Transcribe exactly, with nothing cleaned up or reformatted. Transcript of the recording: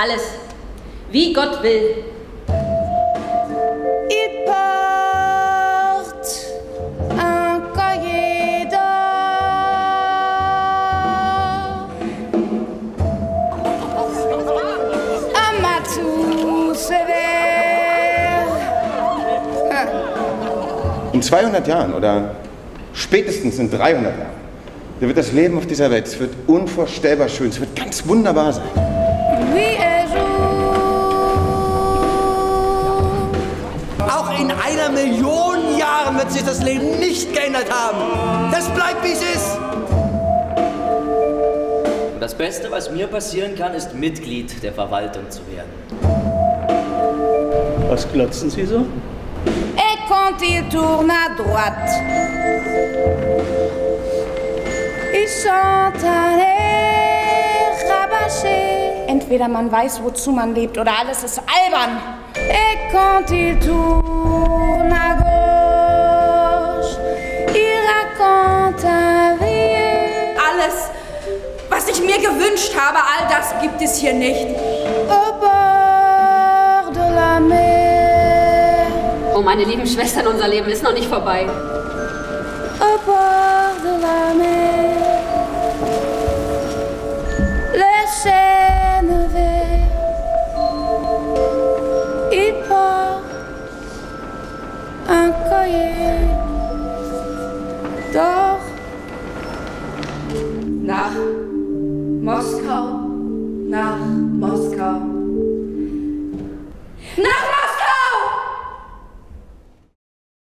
Alles, wie Gott will. Il porte un collier d'or, un matou sévère. In zweihundert Jahren oder spätestens in dreihundert Jahren, da wird das Leben auf dieser Welt, es wird unvorstellbar schön, es wird ganz wunderbar sein. Auch in einer Million Jahren wird sich das Leben nicht geändert haben. Das bleibt, wie es ist. Das Beste, was mir passieren kann, ist Mitglied der Verwaltung zu werden. Was glotzen Sie so? Et quand il tourne à droite, ils sont allés rabâcher. Entweder man weiß, wozu man lebt, oder alles ist albern. Et quand il tourne à gauche, il raconte un vieux. Alles, was ich mir gewünscht habe, all das gibt es hier nicht. Au bord de la mer. Oh, meine lieben Schwestern, unser Leben ist noch nicht vorbei. Au bord de la mer, les chênes verts, il porte un collier d'or. Nach Moskau, nach